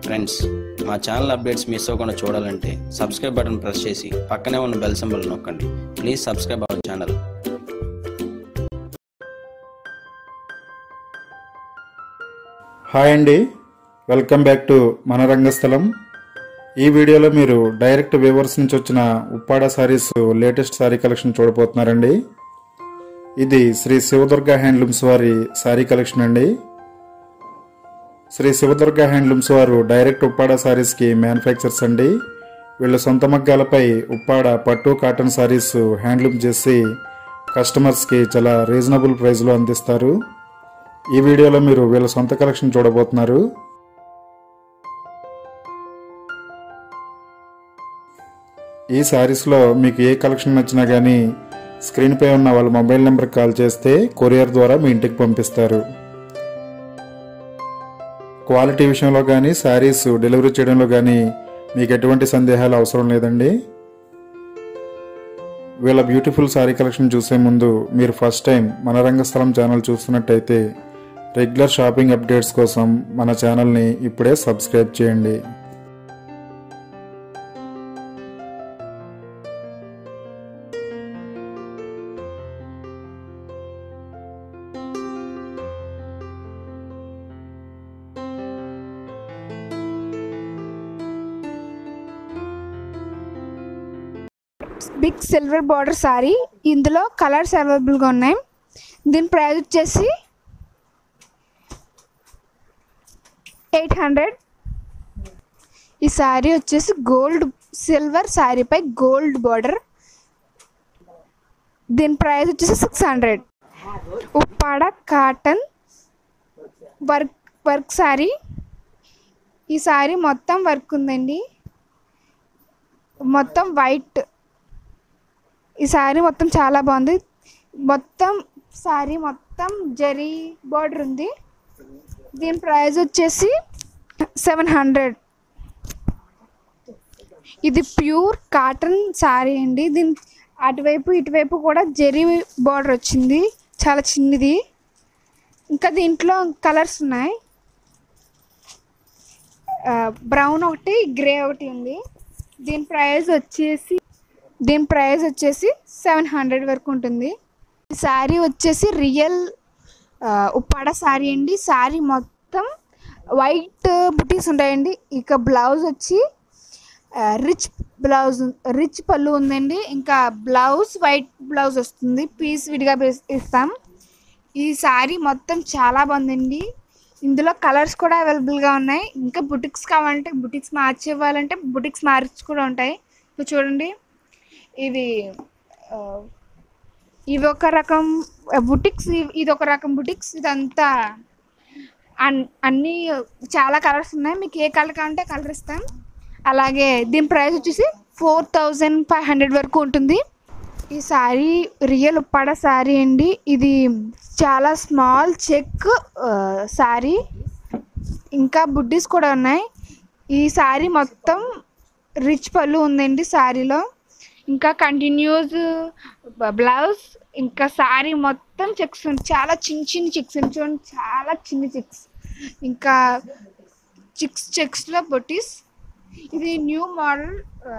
Friends, మా channel updates miss అవ్వకుండా చూడాలంటే సబ్స్క్రైబ్ బటన్ ప్రెస్ చేసి పక్కనే ఉన్న బెల్ సింబల్ నొక్కండి. Please subscribe our channel. Hi అండి, వెల్కమ్ బ్యాక్ టు మన రంగస్థలం. ఈ వీడియోలో మీరు డైరెక్ట్ వ్యూవర్స్ నుంచి వచ్చిన ఉప్పాడ సారీస్ లేటెస్ట్ సారీ కలెక్షన్ చూడబోతున్నారండి. ఇది శ్రీ శివదుర్గ హ్యాండ్లూమ్స్ వారి సారీ కలెక్షన్ అండి. శ్రీ శివదుర్గ హ్యాండ్లూమ్స్ వారు డైరెక్ట్ ఉప్పాడ సారీస్కి మ్యానుఫ్యాక్చర్స్ అండి. వీళ్ళు సొంత మగ్గాలపై ఉప్పాడ పట్టు కాటన్ సారీస్ హ్యాండ్లూమ్ చేసి కస్టమర్స్కి చాలా రీజనబుల్ ప్రైస్లో అందిస్తారు. ఈ వీడియోలో మీరు వీళ్ళ సొంత కలెక్షన్ చూడబోతున్నారు. ఈ సారీస్లో మీకు ఏ కలెక్షన్ నచ్చినా కానీ స్క్రీన్పై ఉన్న వాళ్ళ మొబైల్ నెంబర్కి కాల్ చేస్తే కొరియర్ ద్వారా మీ ఇంటికి పంపిస్తారు. క్వాలిటీ విషయంలో కానీ శారీస్ డెలివరీ చేయడంలో కానీ మీకు ఎటువంటి సందేహాలు అవసరం లేదండి. వీళ్ళ బ్యూటిఫుల్ శారీ కలెక్షన్ చూసే ముందు మీరు ఫస్ట్ టైం మన రంగస్థలం ఛానల్ చూస్తున్నట్టయితే రెగ్యులర్ షాపింగ్ అప్డేట్స్ కోసం మన ఛానల్ని ఇప్పుడే సబ్స్క్రైబ్ చేయండి. బిగ్ సిల్వర్ బార్డర్ సారీ, ఇందులో కలర్స్ అవైలబుల్గా ఉన్నాయి. దీని ప్రైస్ వచ్చేసి 800. ఈ సారీ వచ్చేసి గోల్డ్ సిల్వర్ సారీపై గోల్డ్ బార్డర్. దీని ప్రైస్ వచ్చేసి 600. Uppada cotton work sari. ఈ సారీ మొత్తం వర్క్ ఉందండి, మొత్తం వైట్. ఈ శారీ మొత్తం చాలా బాగుంది. మొత్తం శారీ మొత్తం జరీ బార్డర్ ఉంది. దీని ప్రైస్ వచ్చేసి 700. ఇది ప్యూర్ కాటన్ శారీ అండి. దీని అటువైపు ఇటువైపు కూడా జరీ బార్డర్ వచ్చింది, చాలా చిన్నది. ఇంకా దీంట్లో కలర్స్ ఉన్నాయి, బ్రౌన్ ఒకటి, గ్రే ఒకటి ఉంది. దీని ప్రైస్ వచ్చేసి 700 వరకు ఉంటుంది. ఈ శారీ వచ్చేసి రియల్ ఉప్పాడ శారీ అండి. శారీ మొత్తం వైట్ బుటీస్ ఉంటాయండి. ఇక బ్లౌజ్ వచ్చి రిచ్ పళ్ళు ఉందండి. ఇంకా బ్లౌజ్ వైట్ బ్లౌజ్ వస్తుంది, పీస్ విడిగా ఇస్తాం. ఈ శారీ మొత్తం చాలా బాగుందండి. ఇందులో కలర్స్ కూడా అవైలబుల్గా ఉన్నాయి. ఇంకా బుటిక్స్ కావాలంటే బుటిక్స్ మార్చి ఇవ్వాలంటే బుటిక్స్ మార్చి కూడా ఉంటాయి. చూడండి, ఇవి ఒక రకం బుటిక్స్, ఇది ఒక రకం బుటిక్స్. ఇదంతా అన్నీ చాలా కలర్స్ ఉన్నాయి. మీకు ఏ కలర్ కావాలంటే కలర్ ఇస్తాం. అలాగే దీని ప్రైస్ వచ్చేసి 4500 వరకు ఉంటుంది. ఈ శారీ రియల్ ఉప్పాడ శారీ అండి. ఇది చాలా స్మాల్ చెక్ శారీ, ఇంకా బుడ్డీస్ కూడా ఉన్నాయి. ఈ శారీ మొత్తం రిచ్ పళ్ళు ఉందండి శారీలో. ఇంకా కంటిన్యూస్ బ్లౌజ్, ఇంకా శారీ మొత్తం చెక్స్, చాలా చిన్న చెక్స్ చూడండి, చాలా చిన్న చెక్స్. ఇంకా చెక్స్లో బొటీస్. ఇది న్యూ మోడల్,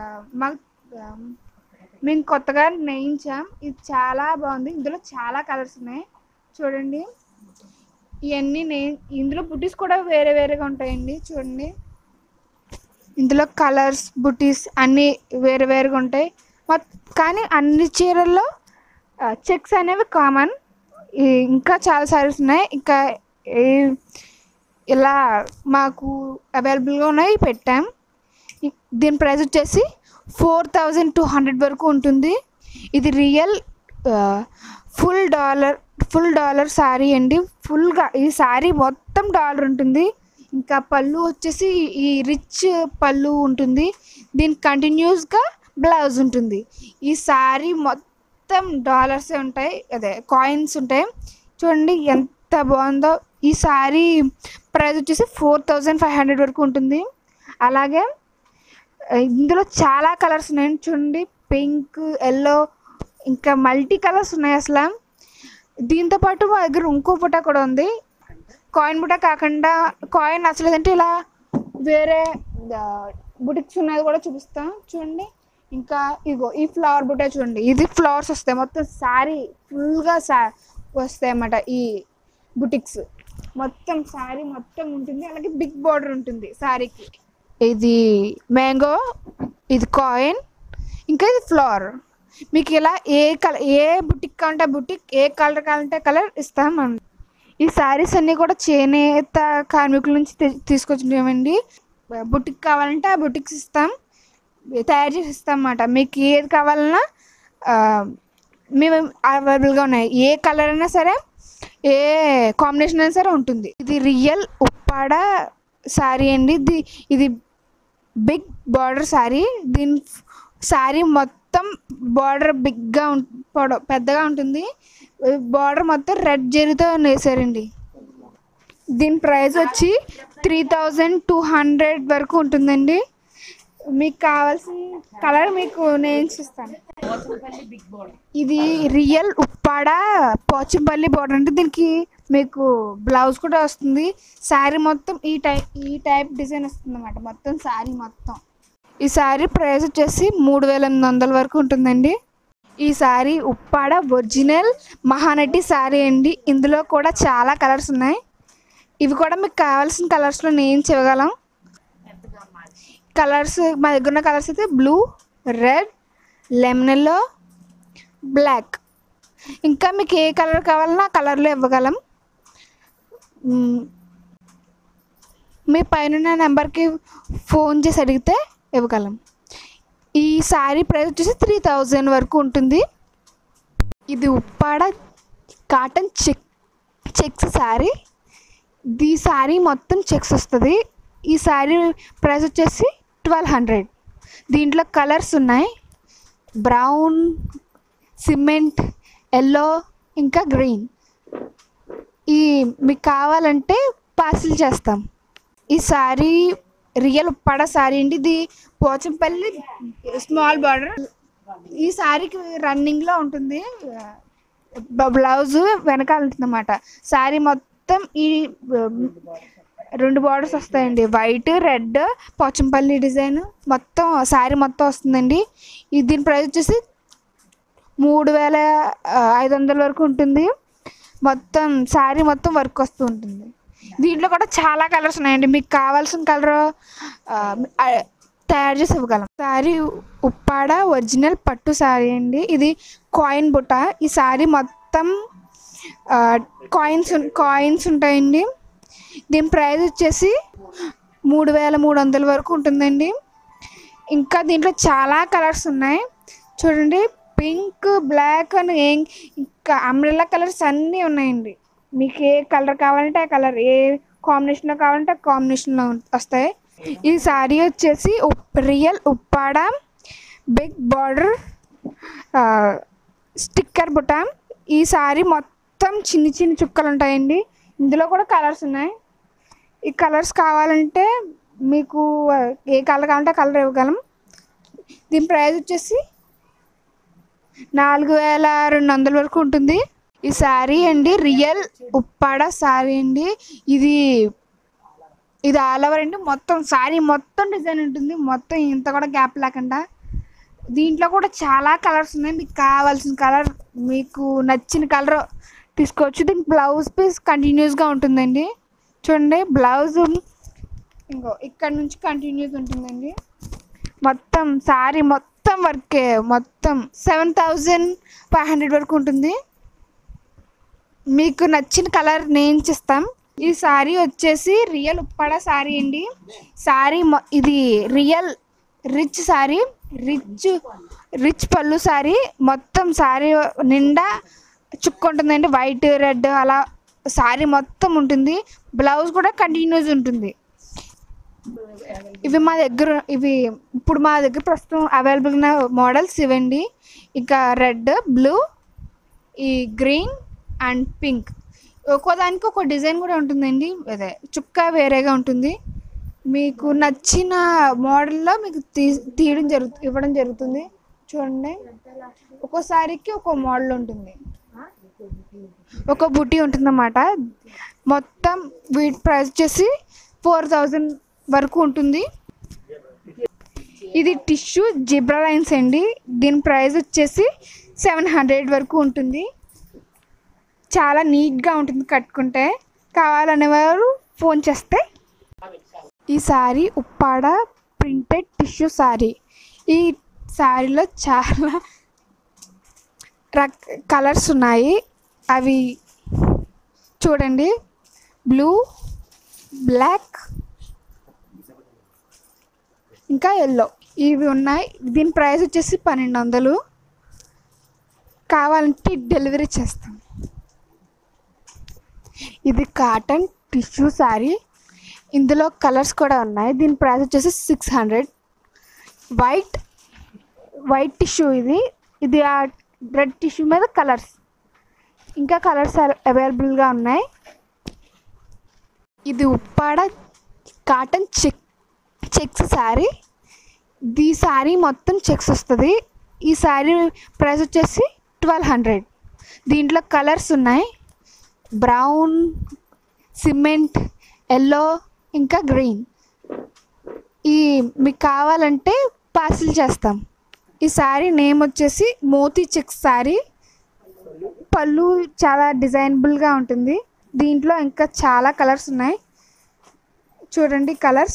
మేము కొత్తగా నేయించాం. ఇది చాలా బాగుంది. ఇందులో చాలా కలర్స్ ఉన్నాయి చూడండి. ఇవన్నీ ఇందులో బుటీస్ కూడా వేరే వేరేగా ఉంటాయండి. చూడండి, ఇందులో కలర్స్ బుటీస్ అన్నీ వేరే వేరేగా ఉంటాయి. కానీ అన్ని చీరల్లో చెక్స్ అనేవి కామన్. ఇంకా చాలా సారీస్ ఉన్నాయి. ఇంకా ఇలా మాకు అవైలబుల్గా ఉన్నాయి, పెట్టాం. దీని ప్రైస్ వచ్చేసి 4200 వరకు ఉంటుంది. ఇది రియల్ ఫుల్ డాలర్ శారీ అండి. ఫుల్గా ఈ శారీ మొత్తం డాలర్ ఉంటుంది. ఇంకా పళ్ళు వచ్చేసి ఈ రిచ్ పళ్ళు ఉంటుంది. దీనికి కంటిన్యూస్గా బ్లౌజ్ ఉంటుంది. ఈ శారీ మొత్తం డాలర్సే ఉంటాయి, అదే కాయిన్స్ ఉంటాయి. చూడండి ఎంత బాగుందో. ఈ శారీ ప్రైస్ వచ్చేసి 4500 వరకు ఉంటుంది. అలాగే ఇందులో చాలా కలర్స్ ఉన్నాయి చూడండి, పింక్, ఎల్లో, ఇంకా మల్టీ కలర్స్ ఉన్నాయి అసలు. దీంతోపాటు మా దగ్గర ఇంకో బుట్ట కూడా ఉంది. కాయిన్ బుట్ట కాకుండా, కాయిన్ నచ్చలేదంటే ఇలా వేరే బుటిక్స్ ఉన్నది కూడా చూపిస్తాను చూడండి. ఇంకా ఇగో ఈ ఫ్లవర్ బుట్టే చూడండి, ఇది ఫ్లవర్స్ వస్తాయి మొత్తం శారీ ఫుల్గా వస్తాయి అన్నమాట. ఈ బుటిక్స్ మొత్తం శారీ మొత్తం ఉంటుంది, అలాగే బిగ్ బార్డర్ ఉంటుంది శారీకి. ఇది మ్యాంగో, ఇది కాయిన్, ఇంకా ఇది ఫ్లవర్. మీకు ఇలా ఏ బుటిక్ కావాలంటే బుటిక్, ఏ కలర్ కావాలంటే కలర్ ఇస్తాం. ఈ శారీస్ అన్నీ కూడా చేనేత కార్మికుల నుంచి తీసుకొచ్చినామండి. బుటిక్ కావాలంటే ఆ బుటిక్స్ ఇస్తాం, తయారు చేసి ఇస్తాం అన్నమాట. మీకు ఏది కావాలన్నా మేము అవైలబుల్గా ఉన్నాయి. ఏ కలర్ అయినా సరే, ఏ కాంబినేషన్ అయినా సరే ఉంటుంది. ఇది రియల్ ఉప్పాడ శారీ అండి. ఇది బిగ్ బార్డర్ శారీ. దీని శారీ మొత్తం బార్డర్ బిగ్గా పెద్దగా ఉంటుంది. బార్డర్ మొత్తం రెడ్ జరీతో వేసారండి. దీని ప్రైస్ వచ్చి 3200 వరకు ఉంటుందండి. మీకు కావాల్సిన కలర్ మీకు నేను ఇస్తాను. ఇది రియల్ ఉప్పాడ పోచంపల్లి బార్డర్ అంటే దీనికి మీకు బ్లౌజ్ కూడా వస్తుంది. శారీ మొత్తం ఈ టైప్ డిజైన్ వస్తుంది అన్నమాట. మొత్తం శారీ మొత్తం. ఈ శారీ ప్రైస్ వచ్చేసి 3800 వరకు ఉంటుందండి. ఈ శారీ ఉప్పాడ ఒరిజినల్ మహానటి శారీ అండి. ఇందులో కూడా చాలా కలర్స్ ఉన్నాయి. ఇవి కూడా మీకు కావాల్సిన కలర్స్లో నేను చెప్పగలం. కలర్స్ మా దగ్గర ఉన్న కలర్స్ అయితే blue, red, lemon yellow, black. ఇంకా మీకు ఏ కలర్ కావాలన్నా ఆ కలర్లో ఇవ్వగలం. మీ పైన నెంబర్కి ఫోన్ చేసి అడిగితే ఇవ్వగలం. ఈ శారీ ప్రైస్ వచ్చేసి 3000 వరకు ఉంటుంది. ఇది ఉప్పాడ కాటన్ చెక్స్ శారీ. ఈ శారీ మొత్తం చెక్స్ వస్తుంది. ఈ శారీ ప్రైస్ వచ్చేసి 1200. దీంట్లో కలర్స్ ఉన్నాయి, బ్రౌన్, సిమెంట్, ఎల్లో, ఇంకా గ్రీన్. ఈ మీకు కావాలంటే పార్సిల్ చేస్తాం. ఈ శారీ రియల్ ఉప్పాడ శారీ అండి. ఇది పోచంపల్లి స్మాల్ బార్డర్. ఈ శారీకి రన్నింగ్లో ఉంటుంది, బ్లౌజ్ వెనకాల ఉంటుంది అన్నమాట. శారీ మొత్తం ఈ 2 బార్డర్స్ వస్తాయండి, వైట్, రెడ్, పోచంపల్లి డిజైన్ మొత్తం శారీ మొత్తం వస్తుందండి. దీని ప్రైస్ వచ్చేసి 3500 వరకు ఉంటుంది. మొత్తం శారీ మొత్తం వర్క్ వస్తూ ఉంటుంది. దీంట్లో కూడా చాలా కలర్స్ ఉన్నాయండి. మీకు కావాల్సిన కలర్ తయారు చేసి ఇవ్వగలం. శారీ ఉప్పాడ ఒరిజినల్ పట్టు శారీ అండి. ఇది కాయిన్ బుట్ట. ఈ శారీ మొత్తం కాయిన్స్ ఉంటాయండి. దీని ప్రైస్ వచ్చేసి 3300 వరకు ఉంటుందండి. ఇంకా దీంట్లో చాలా కలర్స్ ఉన్నాయి చూడండి. పింక్, బ్లాక్ అని ఇంకా అంబ్రెల్లా కలర్స్ అన్నీ ఉన్నాయండి. మీకు ఏ కలర్ కావాలంటే ఆ కలర్, ఏ కాంబినేషన్లో కావాలంటే ఆ కాంబినేషన్లో వస్తాయి. ఈ శారీ వచ్చేసి real Uppada big border sticker బుట్ట. ఈ శారీ మొత్తం చిన్ని చిన్ని చుక్కలు ఉంటాయండి. ఇందులో కూడా కలర్స్ ఉన్నాయి. ఈ కలర్స్ కావాలంటే మీకు ఏ కలర్ కావాలంటే కలర్ ఇవ్వగలం. దీని ప్రైస్ వచ్చేసి 4200 వరకు ఉంటుంది. ఈ శారీ అండి రియల్ ఉప్పాడ శారీ అండి. ఇది ఆల్ ఓవర్ అండి. మొత్తం శారీ మొత్తం డిజైన్ ఉంటుంది, మొత్తం ఇంత కూడా గ్యాప్ లేకుండా. దీంట్లో కూడా చాలా కలర్స్ ఉన్నాయి. మీకు కావాల్సిన కలర్, మీకు నచ్చిన కలర్ తీసుకోవచ్చు. దీనికి బ్లౌజ్ పీస్ కంటిన్యూస్గా ఉంటుందండి. చూడండి బ్లౌజ్ ఇంకో ఇక్కడ నుంచి కంటిన్యూస్ ఉంటుందండి. మొత్తం శారీ మొత్తం వర్కే. మొత్తం 7500 వరకు ఉంటుంది. మీకు నచ్చిన కలర్ నేను ఇస్తాం. ఈ శారీ వచ్చేసి రియల్ ఉప్పాడ శారీ అండి. శారీ ఇది రియల్ రిచ్ శారీ, రిచ్ పళ్ళు శారీ. మొత్తం శారీ నిండా చుక్క ఉంటుందండి, వైట్, రెడ్ అలా శారీ మొత్తం ఉంటుంది. బ్లౌజ్ కూడా కంటిన్యూస్ ఉంటుంది. ఇవి ఇప్పుడు మా దగ్గర ప్రస్తుతం అవైలబుల్ ఉన్న మోడల్స్ ఇవండి. ఇంకా రెడ్, బ్లూ, ఈ గ్రీన్ అండ్ పింక్. ఒక్కో దానికి ఒక డిజైన్ కూడా ఉంటుందండి. అదే చుక్క వేరేగా ఉంటుంది. మీకు నచ్చిన మోడల్లో మీకు ఇవ్వడం జరుగుతుంది. చూడండి ఒక్కోసారికి ఒక్కో మోడల్ ఉంటుంది, ఒక బుటీ ఉంటుందన్నమాట. మొత్తం వీటి ప్రైస్ వచ్చేసి వరకు ఉంటుంది. ఇది టిష్యూ జిబ్రా లైన్స్ అండి. దీని ప్రైస్ వచ్చేసి 700 వరకు ఉంటుంది. చాలా నీట్గా ఉంటుంది కట్టుకుంటే. కావాలనేవారు ఫోన్ చేస్తే. ఈ శారీ ఉప్పాడ ప్రింటెడ్ టిష్యూ శారీ. ఈ శారీలో చాలా కలర్స్ ఉన్నాయి. అవి చూడండి, బ్లూ, బ్లాక్, ఇంకా ఎల్లో ఇవి ఉన్నాయి. దీని ప్రైస్ వచ్చేసి 1200. కావాలంటే డెలివరీ చేస్తాం. ఇది కాటన్ టిష్యూ శారీ. ఇందులో కలర్స్ కూడా ఉన్నాయి. దీని ప్రైస్ వచ్చేసి 600. వైట్ టిష్యూ ఇది ఆ రెడ్ టిష్యూ మీద కలర్స్, ఇంకా కలర్స్ అవైలబుల్గా ఉన్నాయి. ఇది ఉప్పాడ కాటన్ చెక్స్ శారీ. ఈ శారీ మొత్తం చెక్స్ వస్తుంది. ఈ శారీ ప్రైస్ వచ్చేసి 1200. దీంట్లో కలర్స్ ఉన్నాయి, బ్రౌన్, సిమెంట్, ఎల్లో, ఇంకా గ్రీన్. మీకు కావాలంటే పార్సిల్ చేస్తాం. ఈ శారీ నేమ్ వచ్చేసి మోతీ చెక్స్ శారీ. పళ్ళు చాలా డిజైనబుల్గా ఉంటుంది. దీంట్లో ఇంకా చాలా కలర్స్ ఉన్నాయి. చూడండి,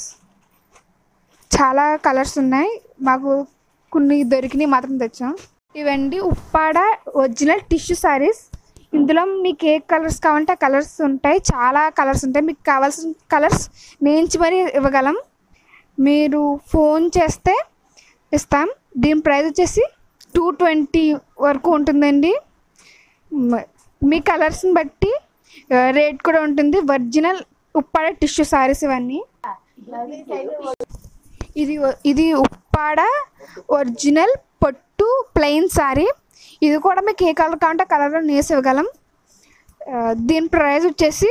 చాలా కలర్స్ ఉన్నాయి. మాకు కొన్ని దొరికినాయి మాత్రం తెచ్చాం. ఇవండి ఉప్పాడ ఒరిజినల్ టిష్యూ శారీస్. ఇందులో మీకు ఏ కలర్స్ కావాలంటే ఆ కలర్స్ ఉంటాయి. చాలా కలర్స్ ఉంటాయి. మీకు కావాల్సిన కలర్స్ నేంచి మరీ ఇవ్వగలం. మీరు ఫోన్ చేస్తే ఇస్తాం. దీని ప్రైస్ వచ్చేసి 220 వరకు ఉంటుందండి. మీ కలర్స్ని బట్టి రేట్ కూడా ఉంటుంది. ఒరిజినల్ ఉప్పాడ టిష్యూ శారీస్ ఇవన్నీ. ఇది ఉప్పాడ ఒరిజినల్ పట్టు ప్లెయిన్ శారీ. ఇది కూడా మీకు ఏ కలర్ కావాలంటే కలర్లో నేసి ఇవ్వగలం. దీని ప్రైస్ వచ్చేసి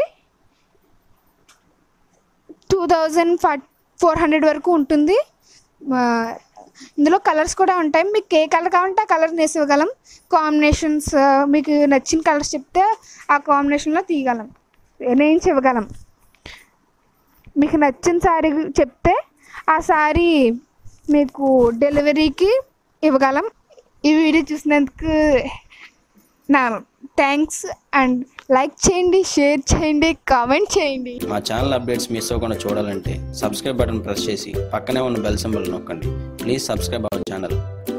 2400 వరకు ఉంటుంది. ఇందులో కలర్స్ కూడా ఉంటాయి. మీకు ఏ కలర్ కావాలంటే ఆ కలర్ నేసి ఇవ్వగలం. కాంబినేషన్స్ మీకు నచ్చిన కలర్స్ చెప్తే ఆ కాంబినేషన్లో తీయగలం, నేయించి ఇవ్వగలం. మీకు నచ్చిన శారీ చెప్తే ఆ శారీ మీకు డెలివరీకి ఇవ్వగలం. ఈ వీడియో చూసినందుకు నా థ్యాంక్స్. అండ్ లైక్ చేయండి, షేర్ చేయండి, కామెంట్ చేయండి. మా ఛానల్ అప్డేట్స్ మిస్ అవ్వకుండా చూడాలంటే సబ్స్క్రైబ్ బటన్ ప్రెస్ చేసి పక్కనే ఉన్న బెల్ సింబల్ నొక్కండి. Please subscribe our channel.